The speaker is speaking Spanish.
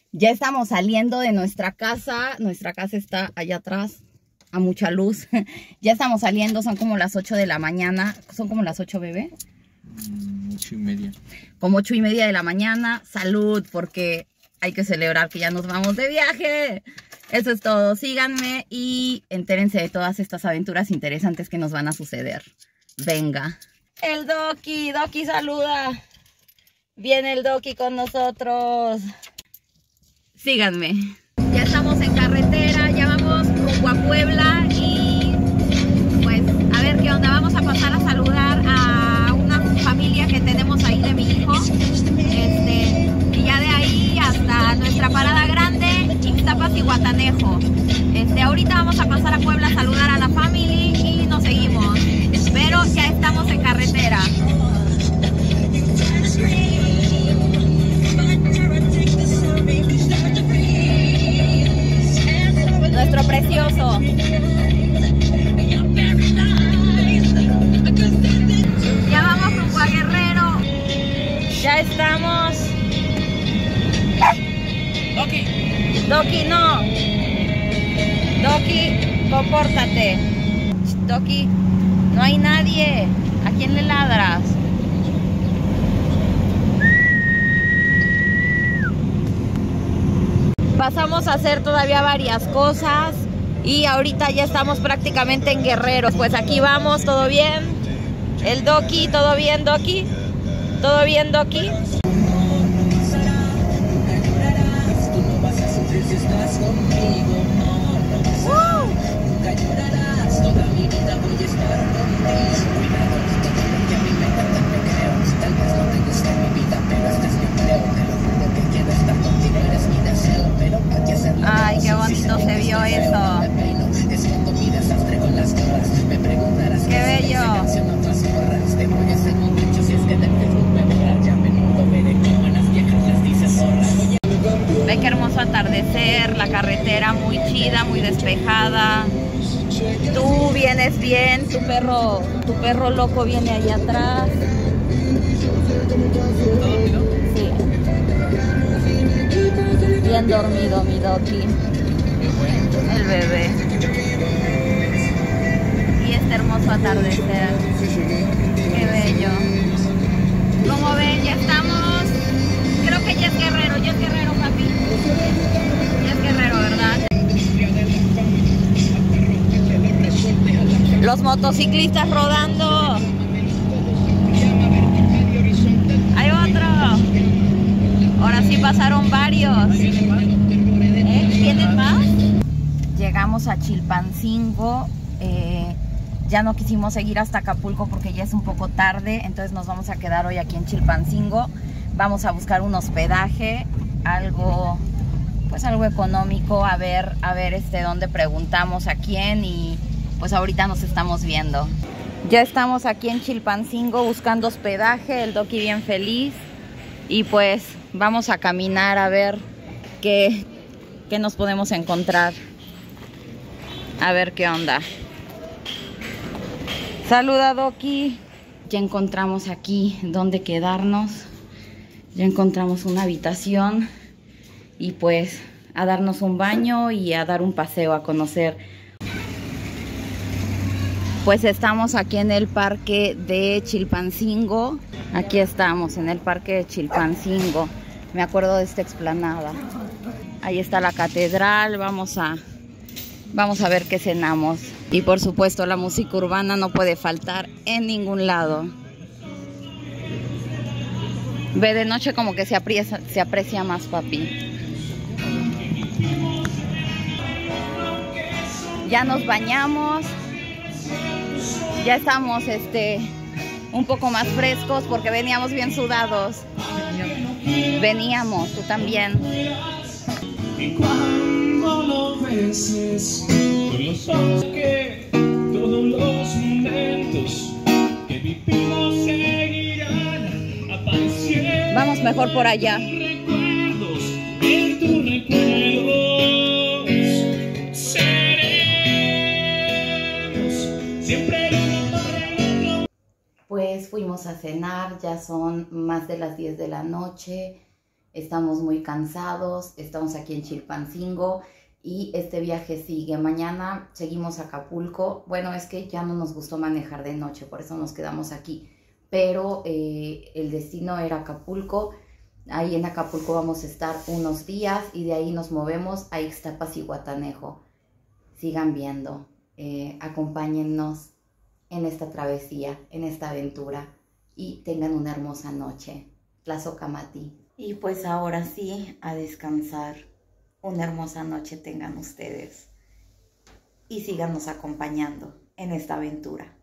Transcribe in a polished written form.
Ya estamos saliendo de nuestra casa. Nuestra casa está allá atrás, a mucha luz. Ya estamos saliendo, son como las 8 de la mañana. ¿Son como las 8, bebé? 8:30. Como 8:30 de la mañana. Salud, porque hay que celebrar que ya nos vamos de viaje. Eso es todo. Síganme y entérense de todas estas aventuras interesantes que nos van a suceder. Venga. El Doki. Doki, saluda. Viene el Doki con nosotros. Síganme. Ya estamos en carretera, ya vamos rumbo a Puebla y pues a ver qué onda. Vamos a pasar a saludar a una familia que tenemos ahí de mi hijo. Y ya de ahí hasta nuestra parada grande, Ixtapas y Guatanejo. Ahorita vamos a pasar a Puebla a saludar a la family y nos seguimos. Pero ya estamos en carretera. Nuestro precioso. Ya vamos rumbo a Guerrero. Ya estamos. Doki. Doki, no. Doki, compórtate. Doki, no hay nadie. ¿A quién le ladras? Pasamos a hacer todavía varias cosas y ahorita ya estamos prácticamente en Guerrero. Pues aquí vamos, ¿todo bien? El Doki, ¿todo bien, Doki? ¿Todo bien, Doki? Ay, qué bonito se vio eso. Qué bello. Ve qué hermoso atardecer, la carretera muy chida, muy despejada. Tú vienes bien, tu perro loco viene allá atrás. Sí. Bien dormido mi Doki. El bebé. Y este hermoso atardecer. Qué bello. Como ven, ya estamos. Creo que ya es Guerrero, papi. Ya es Guerrero, ¿verdad? Los motociclistas rodando. Hay otro. Ahora sí pasaron varios. ¿Vienen más? Llegamos a Chilpancingo. Ya no quisimos seguir hasta Acapulco porque ya es un poco tarde. Entonces nos vamos a quedar hoy aquí en Chilpancingo. Vamos a buscar un hospedaje, algo económico, a ver dónde preguntamos a quién y pues ahorita nos estamos viendo. Ya estamos aquí en Chilpancingo buscando hospedaje, el Doki bien feliz y pues vamos a caminar a ver qué nos podemos encontrar. A ver qué onda. Saluda, Doki. Ya encontramos aquí dónde quedarnos. Ya encontramos una habitación y pues a darnos un baño y a dar un paseo, a conocer. Pues estamos aquí en el parque de Chilpancingo. Aquí estamos en el parque de Chilpancingo. Me acuerdo de esta explanada. Ahí está la catedral. Vamos a ver qué cenamos. Y por supuesto la música urbana no puede faltar en ningún lado. Ve, de noche como que se aprecia más, papi. Ya nos bañamos. Ya estamos un poco más frescos porque veníamos bien sudados. Veníamos, tú también. Y cuando lo beses con los ojos que todos los momentos que vivimos seguirán apareciendo. Vamos mejor por allá. Recuerdos, en tus recuerdos seremos siempre uno para el otro. Pues fuimos a cenar, ya son más de las 10 de la noche. estamos muy cansados, estamos aquí en Chilpancingo y este viaje sigue. Mañana seguimos a Acapulco. Bueno, es que ya no nos gustó manejar de noche, por eso nos quedamos aquí. Pero el destino era Acapulco. Ahí en Acapulco vamos a estar unos días y de ahí nos movemos a Ixtapas y Guatanejo. Sigan viendo, acompáñennos en esta travesía, en esta aventura y tengan una hermosa noche. Tlazocamati. Y pues ahora sí, a descansar. Una hermosa noche tengan ustedes y síganos acompañando en esta aventura.